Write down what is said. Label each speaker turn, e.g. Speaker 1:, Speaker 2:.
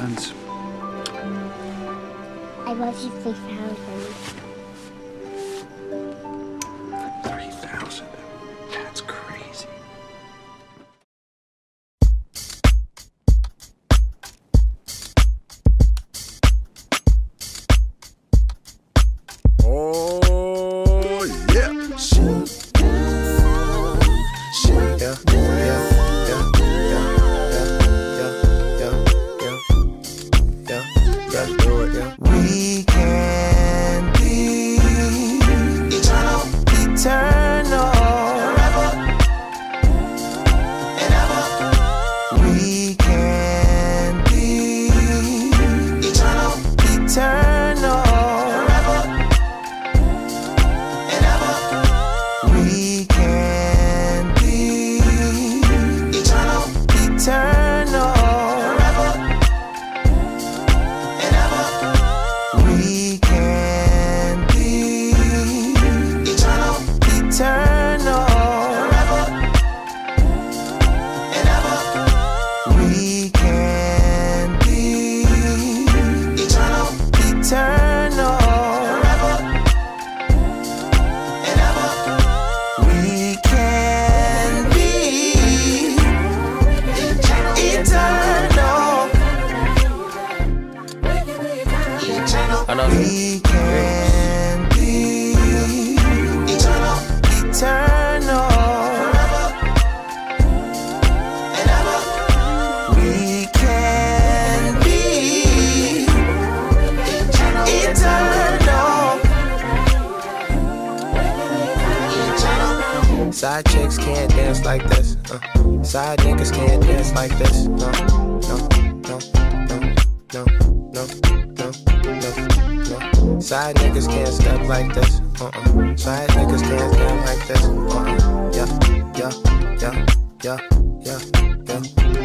Speaker 1: hands.
Speaker 2: I love you 3,000.
Speaker 1: 3,000? That's crazy.
Speaker 3: Oh, yeah.
Speaker 4: We can be eternal, forever and ever. We can be eternal, forever and ever. We can be eternal, forever and ever. We can be eternal, forever and ever. We can be eternal, forever and ever. We can be eternal.
Speaker 5: I know.
Speaker 4: We can be eternal, forever and ever. We can be eternal. Side chicks can't dance like this. Side niggas can't dance like this. No, no, no, no, no, no, no, no, no. Side niggas can't step like this. Side niggas can't step like this. Yeah, yeah, yeah, yeah, yeah, yeah.